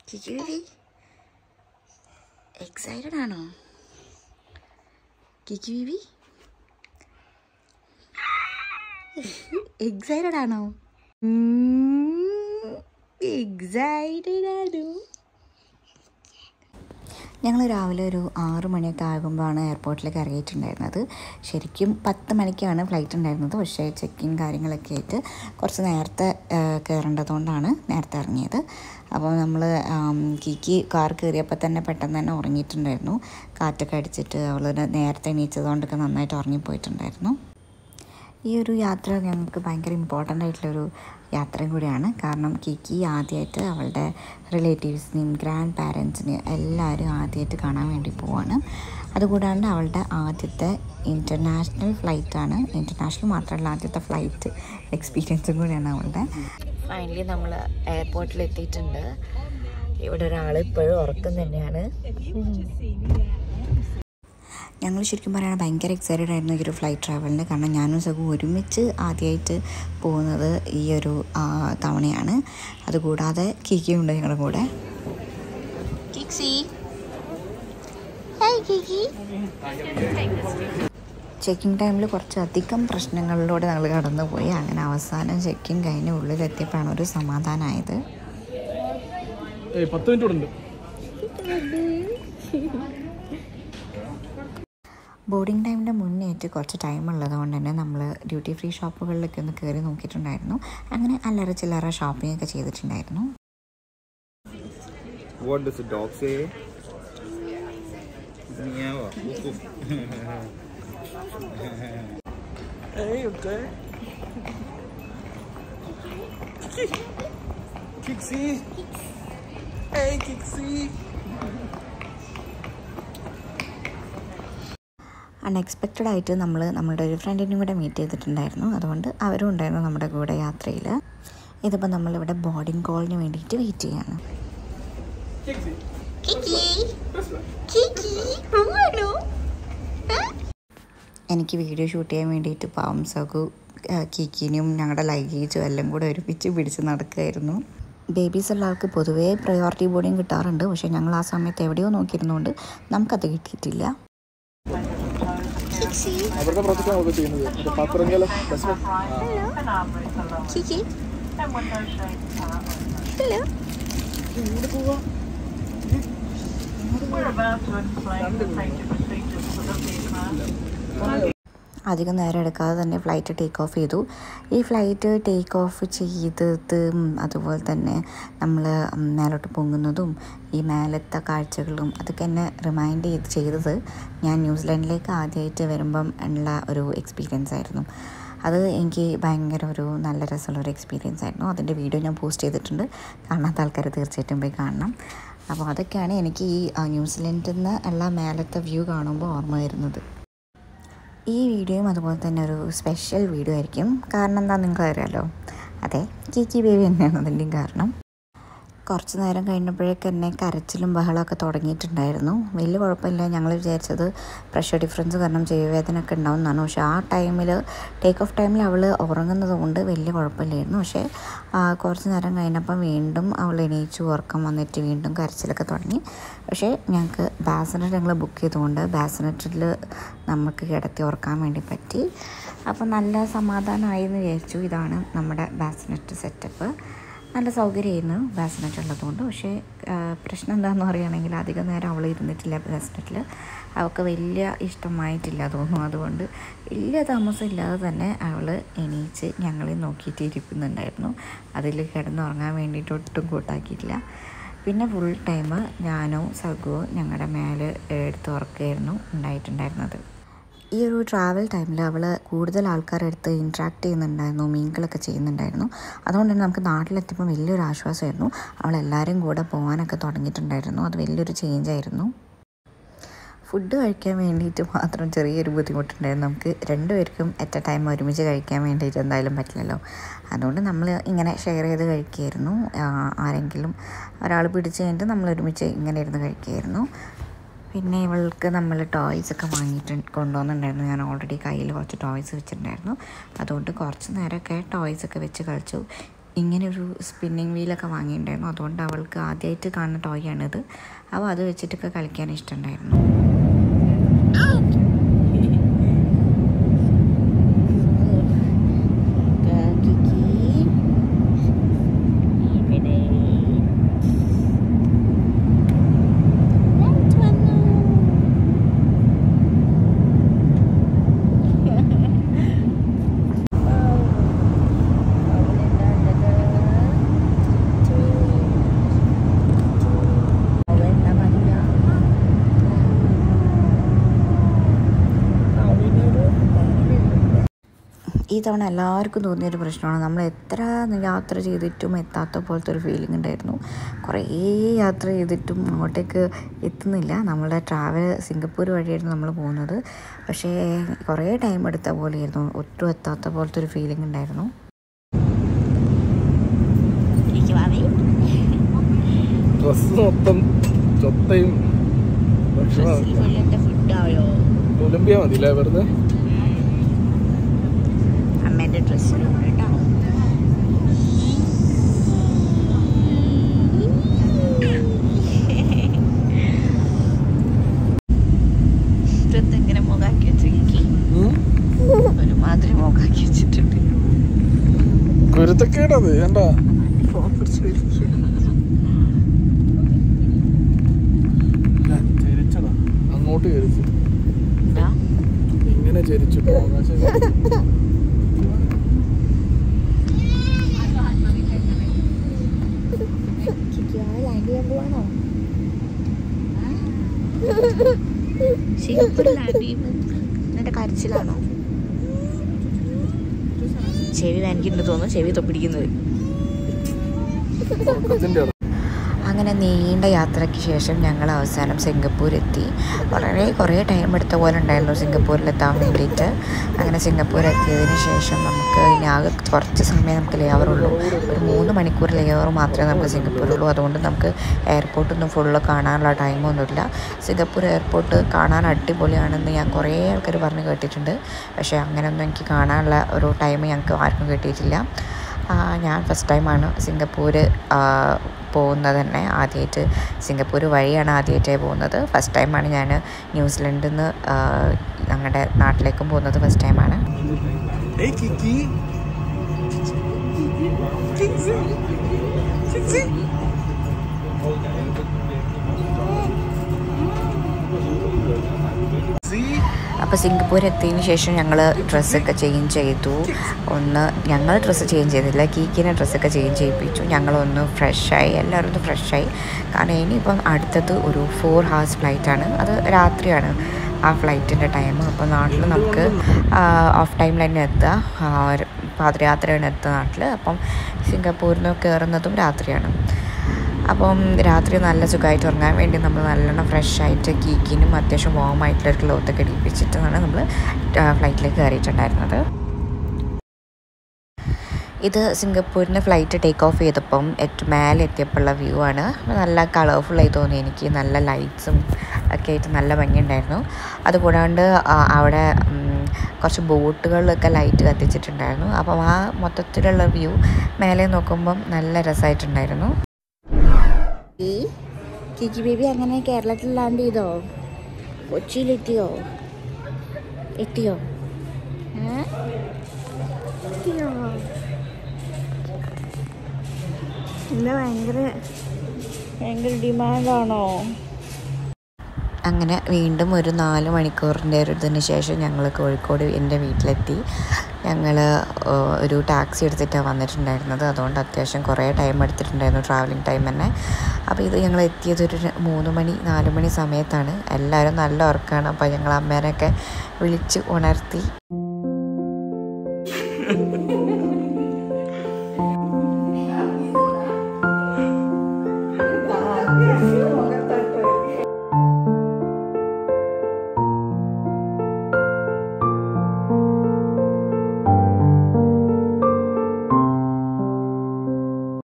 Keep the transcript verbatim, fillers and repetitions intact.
Kiki baby, excited ആണോ? Kiki baby, excited ആണോ? Excited ആണോ? ഞങ്ങൾ രാവിലെ ഒരു ആറു മണിയൊക്കെ ആകുമ്പോഴാണ് എയർപോർട്ടിലേക്ക് ഇറങ്ങിയിട്ടുണ്ടായിരുന്നത്. ശരിക്കും പത്ത് മണിക്കാണ് ഫ്ലൈറ്റ് ഉണ്ടായിരുന്നത്. പക്ഷേ ചെക്കിൻ കാര്യങ്ങളൊക്കെ ആയിട്ട് കുറച്ച് നേരത്തെ കയറേണ്ടതുകൊണ്ടാണ് നേരത്തെ ഇറങ്ങിയത്. അപ്പോൾ നമ്മൾ കിക്കി കാർ കയറിയപ്പോൾ തന്നെ പെട്ടെന്ന് തന്നെ ഉറങ്ങിയിട്ടുണ്ടായിരുന്നു. കാറ്റൊക്കെ അടിച്ചിട്ട് അവൾ നേരത്തെ എണീച്ചതുകൊണ്ടൊക്കെ നന്നായിട്ട് ഉറങ്ങിപ്പോയിട്ടുണ്ടായിരുന്നു. ഈ ഒരു യാത്ര ഞങ്ങൾക്ക് ഭയങ്കര ഇമ്പോർട്ടൻ്റ് ആയിട്ടുള്ളൊരു യാത്രയും കൂടിയാണ്. കാരണം കിക്കി ആദ്യമായിട്ട് അവളുടെ റിലേറ്റീവ്സിനെയും ഗ്രാൻഡ് പാരൻസിനെയും എല്ലാവരും ആദ്യമായിട്ട് കാണാൻ വേണ്ടി പോവാണ്. അതുകൂടാണ്ട് അവളുടെ ആദ്യത്തെ ഇൻ്റർനാഷണൽ ഫ്ലൈറ്റാണ്. ഇൻ്റർനാഷണൽ മാത്രമല്ല, ആദ്യത്തെ ഫ്ലൈറ്റ് എക്സ്പീരിയൻസും കൂടിയാണ് അവളുടെ. ഫൈനലി നമ്മൾ എയർപോർട്ടിൽ എത്തിയിട്ടുണ്ട്. ഇവിടെ ഒരാൾ ഇപ്പോഴും ഉറക്കം തന്നെയാണ്. ഞങ്ങൾ ശരിക്കും പറയുകയാണെങ്കിൽ ഭയങ്കര എക്സൈറ്റഡ് ആയിരുന്നു ഈ ഒരു ഫ്ലൈറ്റ് ട്രാവലിന്. കാരണം ഞാനും സഖു ഒരുമിച്ച് ആദ്യമായിട്ട് പോകുന്നത് ഈ ഒരു തവണയാണ്. അതുകൂടാതെ കിക്കിയുണ്ട് ഞങ്ങളുടെ കൂടെ. ചെക്കിങ് ടൈമിൽ കുറച്ചധികം പ്രശ്നങ്ങളിലൂടെ ഞങ്ങൾ കടന്നുപോയി. അങ്ങനെ അവസാനം ചെക്കിങ് കഴിഞ്ഞ് ഉള്ളിലെത്തിയപ്പോഴാണ് ഒരു സമാധാനമായത്. പത്ത് മിനിറ്റ് ബോർഡിംഗ് ടൈമിൻ്റെ മുന്നേറ്റ് കുറച്ച് ടൈം ഉള്ളത് കൊണ്ട് തന്നെ നമ്മൾ ഡ്യൂട്ടി ഫ്രീ ഷോപ്പുകളിലൊക്കെ ഒന്ന് കയറി നോക്കിയിട്ടുണ്ടായിരുന്നു. അങ്ങനെ അല്ലറ ചില്ലറ ഷോപ്പിംഗ് ഒക്കെ ചെയ്തിട്ടുണ്ടായിരുന്നു. What does the dog say? Meow. Hey, okay. Kixi. Hey, Kixi. Unexpected ആയിട്ട് നമ്മൾ നമ്മുടെ ഒരു ഫ്രണ്ടിനും കൂടെ മീറ്റ് ചെയ്തിട്ടുണ്ടായിരുന്നു. അതുകൊണ്ട് അവരും ഉണ്ടായിരുന്നു നമ്മുടെ കൂടെ യാത്രയിൽ. ഇതിപ്പോൾ നമ്മളിവിടെ ബോർഡിംഗ് കോളിന് വേണ്ടിയിട്ട് വെയിറ്റ് ചെയ്യാണ്. എനിക്ക് വീഡിയോ ഷൂട്ട് ചെയ്യാൻ വേണ്ടിയിട്ട് പാവം സഖു കിക്കിനും ഞങ്ങളുടെ ലഗേജും എല്ലാം കൂടെ ഒരുമിച്ച് പിടിച്ച് നടക്കുമായിരുന്നു. ബേബീസ് ഉള്ള ആൾക്ക് പൊതുവേ പ്രയോറിറ്റി ബോർഡിങ് കിട്ടാറുണ്ട്. പക്ഷേ ഞങ്ങൾ ആ സമയത്ത് എവിടെയോ നോക്കിയിരുന്നുകൊണ്ട് നമുക്കത് കിട്ടിയിട്ടില്ല. അവരുടെ പ്രൊജക്റ്റാണ് അവർക്ക് ചെയ്യുന്നത്. പാത്രങ്ങളെല്ലാം അധികം നേരം എടുക്കാതെ തന്നെ ഫ്ലൈറ്റ് ടേക്ക് ഓഫ് ചെയ്തു. ഈ ഫ്ലൈറ്റ് ടേക്ക് ഓഫ് ചെയ്തതും അതുപോലെ തന്നെ നമ്മൾ മേലോട്ട് പൊങ്ങുന്നതും ഈ മേലത്തെ കാഴ്ചകളും അതൊക്കെ എന്നെ റിമൈൻഡ് ചെയ്ത് ചെയ്തത് ഞാൻ ന്യൂസിലാൻഡിലേക്ക് ആദ്യമായിട്ട് വരുമ്പം ഉള്ള ഒരു എക്സ്പീരിയൻസ് ആയിരുന്നു. അത് എനിക്ക് ഭയങ്കര ഒരു നല്ല രസമുള്ളൊരു എക്സ്പീരിയൻസ് ആയിരുന്നു. അതിൻ്റെ വീഡിയോ ഞാൻ പോസ്റ്റ് ചെയ്തിട്ടുണ്ട്. കാണാത്ത ആൾക്കാർ തീർച്ചയായിട്ടും പോയി കാണണം. അപ്പോൾ അതൊക്കെയാണ് എനിക്ക് ഈ ന്യൂസിലാൻഡിൽ നിന്ന് ഉള്ള മേലത്തെ വ്യൂ കാണുമ്പോൾ ഓർമ്മ വരുന്നത്. ഈ വീഡിയോയും അതുപോലെ തന്നെ ഒരു സ്പെഷ്യൽ വീഡിയോ ആയിരിക്കും. കാരണം എന്താണെന്ന് നിങ്ങൾക്ക് അറിയാമല്ലോ, അതെ കിക്കി ബേബി തന്നെയാണ് അതിൻ്റെയും കാരണം. കുറച്ച് നേരം കഴിഞ്ഞപ്പോഴേക്ക് തന്നെ കരച്ചിലും ബഹളമൊക്കെ തുടങ്ങിയിട്ടുണ്ടായിരുന്നു. വലിയ കുഴപ്പമില്ല. ഞങ്ങൾ വിചാരിച്ചത് പ്രഷർ ഡിഫറൻസ് കാരണം ചെവിവേദനയൊക്കെ ഉണ്ടാവും എന്നാണ്. പക്ഷേ ആ ടൈമിൽ ടേക്ക് ഓഫ് ടൈമിൽ അവൾ ഉറങ്ങുന്നത് കൊണ്ട് വലിയ കുഴപ്പമില്ലായിരുന്നു. പക്ഷേ കുറച്ച് നേരം കഴിഞ്ഞപ്പം വീണ്ടും അവൾ എണീച്ചു ഉറക്കം വന്നിട്ട് വീണ്ടും കരച്ചിലൊക്കെ തുടങ്ങി. പക്ഷേ ഞങ്ങൾക്ക് ബാസിനെറ്റ് ഞങ്ങൾ ബുക്ക് ചെയ്തുകൊണ്ട് ബാസിനെറ്റിൽ നമുക്ക് കിടത്തി ഉറക്കാൻ വേണ്ടി പറ്റി. അപ്പോൾ നല്ല സമാധാനമായി എന്ന് വിചാരിച്ചു. ഇതാണ് നമ്മുടെ ബാസിനെറ്റ് സെറ്റപ്പ്. നല്ല സൗകര്യമായിരുന്നു ബാസിനെറ്റ് ഉള്ളതുകൊണ്ട്. പക്ഷേ പ്രശ്നം എന്താണെന്ന് പറയുകയാണെങ്കിൽ അധികം നേരം അവൾ ഇരുന്നിട്ടില്ല ബാസിനെറ്റിൽ. അവൾക്ക് വലിയ ഇഷ്ടമായിട്ടില്ല തോന്നുന്നു. അതുകൊണ്ട് വലിയ താമസം ഇല്ലാതെ തന്നെ അവൾ എണീച്ച് ഞങ്ങളെ നോക്കിയിട്ട് ഇരിക്കുന്നുണ്ടായിരുന്നു. അതിൽ കിടന്നുറങ്ങാൻ വേണ്ടിയിട്ട് ഒട്ടും കൂട്ടാക്കിയിട്ടില്ല. പിന്നെ ഫുൾ ടൈം ഞാനോ സഖുവോ ഞങ്ങളുടെ മേലെ എടുത്ത് ഉറക്കുകയായിരുന്നു ഉണ്ടായിട്ടുണ്ടായിരുന്നത്. ഈ ഒരു ട്രാവൽ ടൈമിൽ അവൾ കൂടുതൽ ആൾക്കാരെടുത്ത് ഇൻട്രാക്ട് ചെയ്യുന്നുണ്ടായിരുന്നു, മീൻകളൊക്കെ ചെയ്യുന്നുണ്ടായിരുന്നു. അതുകൊണ്ട് തന്നെ നമുക്ക് നാട്ടിലെത്തിയപ്പോൾ വലിയൊരു ആശ്വാസമായിരുന്നു. അവളെല്ലാവരും കൂടെ പോകാനൊക്കെ തുടങ്ങിയിട്ടുണ്ടായിരുന്നു. അത് വലിയൊരു ചേഞ്ചായിരുന്നു. ഫുഡ് കഴിക്കാൻ വേണ്ടിയിട്ട് മാത്രം ചെറിയൊരു ബുദ്ധിമുട്ടുണ്ടായിരുന്നു. നമുക്ക് രണ്ടുപേർക്കും അറ്റ് എ ടൈം ഒരുമിച്ച് കഴിക്കാൻ വേണ്ടിയിട്ട് എന്തായാലും പറ്റില്ലല്ലോ. അതുകൊണ്ട് നമ്മൾ ഇങ്ങനെ ഷെയർ ചെയ്ത് കഴിക്കുകയായിരുന്നു. ആരെങ്കിലും ഒരാൾ പിടിച്ച് കഴിഞ്ഞിട്ട് നമ്മൾ ഒരുമിച്ച് ഇങ്ങനെ ഇരുന്ന് കഴിക്കുകയായിരുന്നു. പിന്നെ ഇവൾക്ക് നമ്മൾ ടോയ്സൊക്കെ വാങ്ങിയിട്ട് കൊണ്ടുവന്നിട്ടുണ്ടായിരുന്നു. ഞാൻ ഓൾറെഡി കയ്യിൽ കുറച്ച് ടോയ്സ് വെച്ചിട്ടുണ്ടായിരുന്നു. അതുകൊണ്ട് കുറച്ച് നേരമൊക്കെ ടോയ്സൊക്കെ വെച്ച് കളിച്ചു. ഇങ്ങനെയൊരു സ്പിന്നിങ് വീലൊക്കെ വാങ്ങിയിട്ടുണ്ടായിരുന്നു. അതുകൊണ്ട് അവൾക്ക് ആദ്യമായിട്ട് കാണുന്ന ടോയ് ആണിത്. അപ്പോൾ അത് വെച്ചിട്ടൊക്കെ കളിക്കാൻ ഇഷ്ടമുണ്ടായിരുന്നു. ഈ തവണ എല്ലാവർക്കും തോന്നിയൊരു പ്രശ്നമാണ്, നമ്മൾ എത്ര യാത്ര ചെയ്തിട്ടും എത്താത്ത പോലത്തെ ഒരു ഫീലിംഗ് ഉണ്ടായിരുന്നു. കുറേ യാത്ര ചെയ്തിട്ടും അങ്ങോട്ടേക്ക് എത്തുന്നില്ല. നമ്മളുടെ ട്രാവൽ സിംഗപ്പൂർ വഴിയായിരുന്നു നമ്മൾ പോകുന്നത്. പക്ഷേ കുറേ ടൈം എടുത്ത പോലെയായിരുന്നു, ഒട്ടും എത്താത്ത പോലത്തെ ഒരു ഫീലിംഗ് ഉണ്ടായിരുന്നു. ഡ്രസ് മൊത്തം ചൊത്തയും ഒളിമ്പിയ മതില്ലേ വെറുതെ. അമ്മേൻ്റെ ഡ്രസ്സിലുണ്ട് കേട്ടോ. ഇങ്ങനെ മുഖാക്കി വെച്ചേക്ക് ഒരുമാതിരി മുഖാക്കി വെച്ചിട്ടുണ്ട്. കുരുത്തക്കേടത് കണ്ടാ. അങ്ങോട്ട് ചരിച്ചു ഇങ്ങനെ ചരിച്ചു പോകാൻ. എന്നിട്ട് കരച്ചിലാണോ? ചെവി വേനിക്കുന്നുണ്ട് തോന്നുന്നു, ചെവി തൊപ്പിടിക്കുന്നത്. അങ്ങനെ നീണ്ട യാത്രയ്ക്ക് ശേഷം ഞങ്ങൾ അവസാനം സിംഗപ്പൂർ എത്തി. വളരെ കുറേ ടൈം എടുത്ത പോലെ ഉണ്ടായിരുന്നു സിംഗപ്പൂരിലെത്താൻ വേണ്ടിയിട്ട്. അങ്ങനെ സിംഗപ്പൂർ എത്തിയതിന് ശേഷം നമുക്ക് ഇനി ആകെ കുറച്ച് സമയം നമുക്ക് ലേവറുള്ളൂ. ഒരു മൂന്ന് മണിക്കൂർ ലേവർ മാത്രമേ നമുക്ക് സിംഗപ്പൂരുള്ളൂ. അതുകൊണ്ട് നമുക്ക് എയർപോർട്ടൊന്നും ഫുള്ള് കാണാനുള്ള ടൈമൊന്നുമില്ല. സിംഗപ്പൂർ എയർപോർട്ട് കാണാൻ അടിപൊളിയാണെന്ന് ഞാൻ കുറേ ആൾക്കാർ പറഞ്ഞ് കേട്ടിട്ടുണ്ട്. പക്ഷേ അങ്ങനെയൊന്നും എനിക്ക് കാണാനുള്ള ഒരു ടൈം ഞങ്ങൾക്ക് ആർക്കും കിട്ടിയിട്ടില്ല. ഞാൻ ഫസ്റ്റ് ടൈമാണ് സിംഗപ്പൂർ പോകുന്നത് തന്നെ. ആദ്യമായിട്ട് സിംഗപ്പൂർ വഴിയാണ് ആദ്യമായിട്ടായി പോകുന്നത്. ഫസ്റ്റ് ടൈമാണ് ഞാൻ ന്യൂസിലൻഡിൽ നിന്ന് ഞങ്ങളുടെ നാട്ടിലേക്കും പോകുന്നത്. ഫസ്റ്റ് ടൈമാണ്. അപ്പോൾ സിംഗപ്പൂർ എത്തിയതിന് ശേഷം ഞങ്ങൾ ഡ്രസ്സൊക്കെ ചേഞ്ച് ചെയ്തു. ഒന്ന് ഞങ്ങൾ ഡ്രസ്സ് ചേഞ്ച് ചെയ്തില്ല, കീക്കിനെ ഡ്രസ്സൊക്കെ ചേഞ്ച് ചെയ്യിപ്പിച്ചു. ഞങ്ങളൊന്ന് ഫ്രഷായി, എല്ലാവരും ഒന്ന് ഫ്രഷായി. കാരണം ഇനിയിപ്പം അടുത്തത് ഒരു ഫോർ ഹവേഴ്സ് ഫ്ലൈറ്റാണ്. അത് രാത്രിയാണ് ആ ഫ്ലൈറ്റിൻ്റെ ടൈം. അപ്പോൾ നാട്ടിൽ നമുക്ക് ഓഫ് ടൈമിൽ തന്നെ എത്തുക, പാതിരാത്രിയാണ് എത്തുക നാട്ടിൽ. അപ്പം സിംഗപ്പൂരിൽ നിന്ന് കയറുന്നതും രാത്രിയാണ്. അപ്പം രാത്രി നല്ല സുഖമായിട്ട് ഉറങ്ങാൻ വേണ്ടി നമ്മൾ നല്ലോണം ഫ്രഷായിട്ട് കീക്കിനും അത്യാവശ്യം വാമായിട്ടുള്ളൊരു ക്ലോത്തൊക്കെ ഇടിപ്പിച്ചിട്ടാണ് നമ്മൾ ഫ്ലൈറ്റിലേക്ക് കയറിയിട്ടുണ്ടായിരുന്നത്. ഇത് സിംഗപ്പൂരിന് ഫ്ലൈറ്റ് ടേക്ക് ഓഫ് ചെയ്തപ്പം ഏറ്റവും മേലെ എത്തിയപ്പോഴുള്ള വ്യൂ ആണ്. നല്ല കളർഫുള്ളായി തോന്നി എനിക്ക്. നല്ല ലൈറ്റ്സും ഒക്കെ ആയിട്ട് നല്ല ഭംഗിയുണ്ടായിരുന്നു. അതുകൂടാണ്ട് അവിടെ കുറച്ച് ബോട്ടുകളിലൊക്കെ ലൈറ്റ് കത്തിച്ചിട്ടുണ്ടായിരുന്നു. അപ്പം ആ മൊത്തത്തിലുള്ള വ്യൂ മേലെ നോക്കുമ്പം നല്ല രസമായിട്ടുണ്ടായിരുന്നു. കിക്കി ബേബി അങ്ങനെ കേരളത്തിൽ ലാൻഡ് ചെയ്തോ? കൊച്ചിയിലെത്തിയോ? എത്തിയോ? എത്തിയോ? എന്താ ഭയങ്കര ഭയങ്കര ഡിമാൻഡാണോ? അങ്ങനെ വീണ്ടും ഒരു നാല് മണിക്കൂറിൻ്റെ ഒരു ഇതിന് ശേഷം ഞങ്ങൾ കോഴിക്കോട് എൻ്റെ വീട്ടിലെത്തി. ഞങ്ങൾ ഒരു ടാക്സി എടുത്തിട്ടാണ് വന്നിട്ടുണ്ടായിരുന്നത്. അതുകൊണ്ട് അത്യാവശ്യം കുറേ ടൈം എടുത്തിട്ടുണ്ടായിരുന്നു, ട്രാവലിംഗ് ടൈം തന്നെ. അപ്പോൾ ഇത് ഞങ്ങൾ എത്തിയത് ഒരു മൂന്ന് മണി നാല് മണി സമയത്താണ്. എല്ലാവരും നല്ല ഉറക്കമാണ്. അപ്പോൾ ഞങ്ങൾ അമ്മേനെയൊക്കെ വിളിച്ച് ഉണർത്തി.